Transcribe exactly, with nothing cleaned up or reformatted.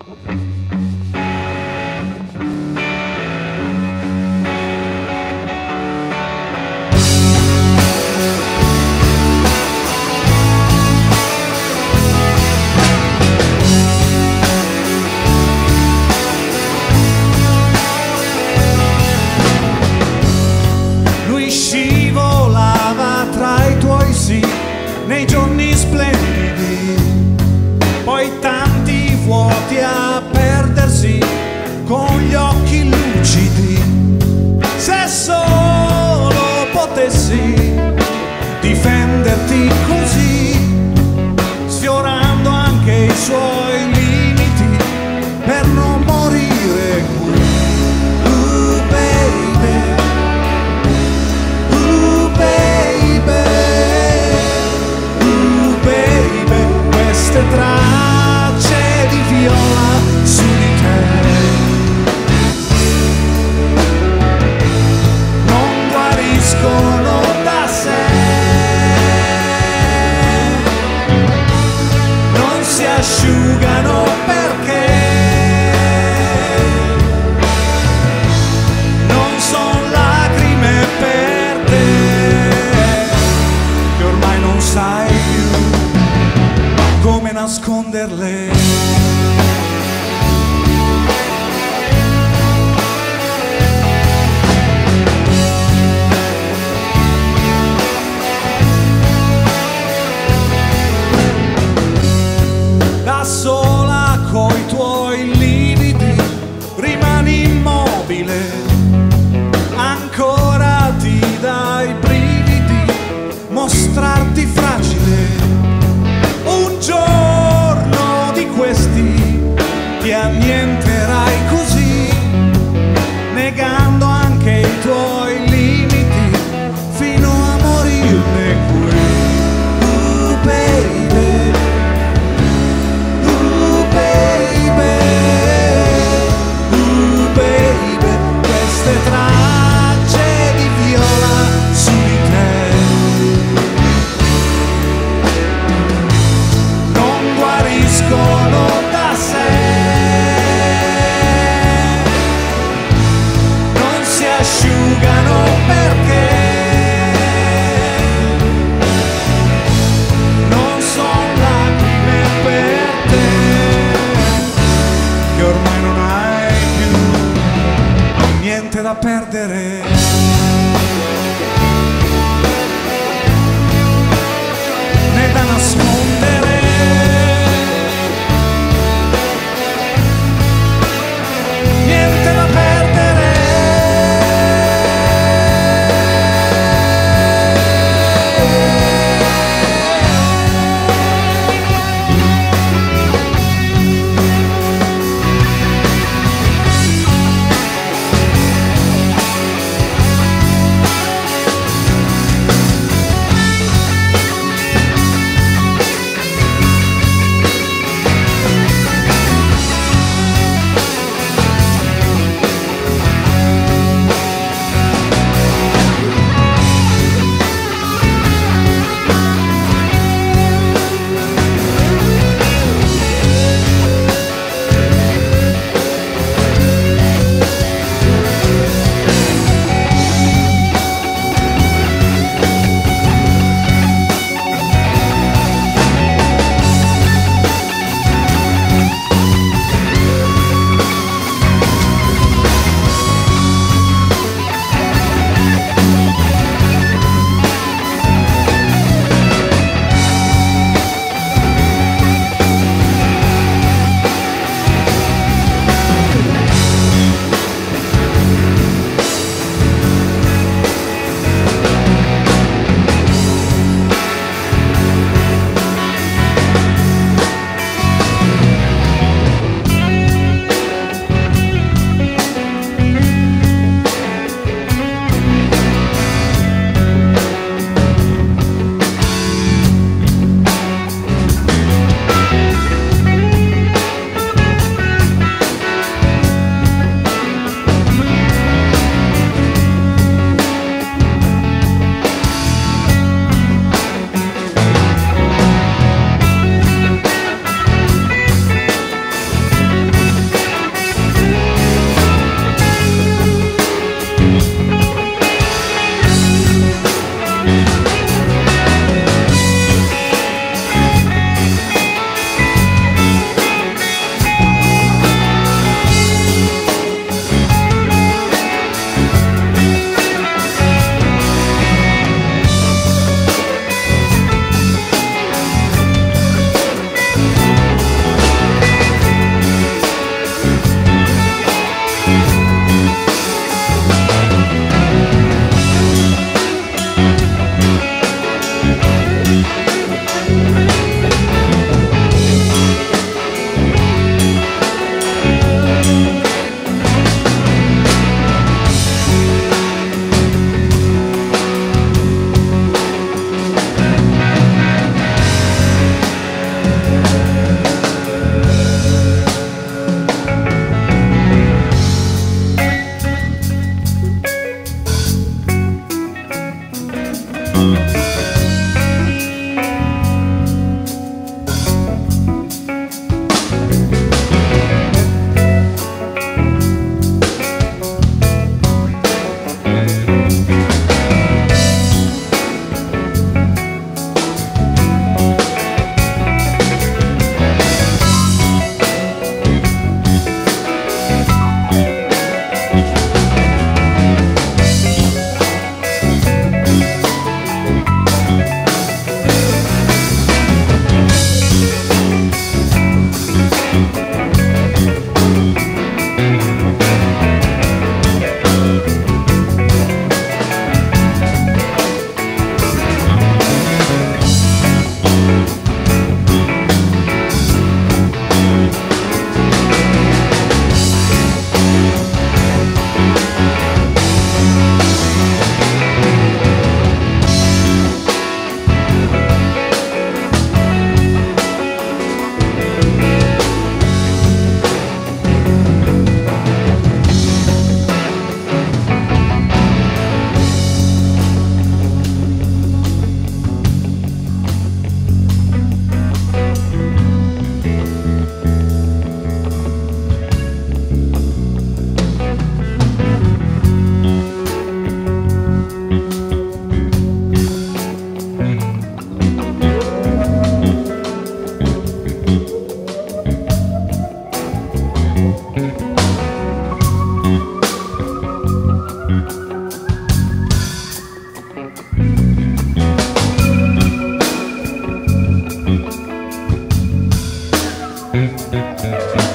Nei giorni splendidi, poi tanti vuoti a perdersi con gli occhi lucidi. Se solo potessi difenderti così, sfiorando anche i suoi limiti per non morire qui. Ooh, baby, ooh, baby, queste tracce di viola su di te non guariscono da sé, non si asciugano perché non son lacrime per te che ormai non sai come nasconderle. Da sola coi tuoi lividi rimani immobile, ancora ti dai brividi mostrarti fragile. Un giorno di questi ti annienterai così, negando anche i tuoi limiti fino a morirne qui. Ooh, baby, ooh, baby, ooh, baby, queste tracce di viola su di te guariscono da sé, non si asciugano perché non son lacrime per te che ormai non hai più niente da perdere. Né da nascondere, niente da perdere. Thank